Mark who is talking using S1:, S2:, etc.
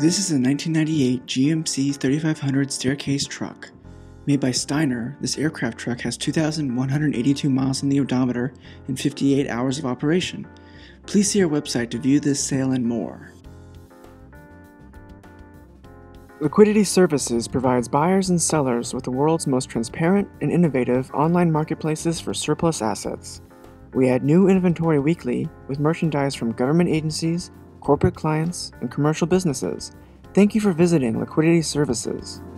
S1: This is a 1998 GMC 3500 staircase truck. Made by Steiner, this aircraft truck has 2,182 miles on the odometer and 58 hours of operation. Please see our website to view this sale and more. Liquidity Services provides buyers and sellers with the world's most transparent and innovative online marketplaces for surplus assets. We add new inventory weekly with merchandise from government agencies, corporate clients, and commercial businesses. Thank you for visiting Liquidity Services.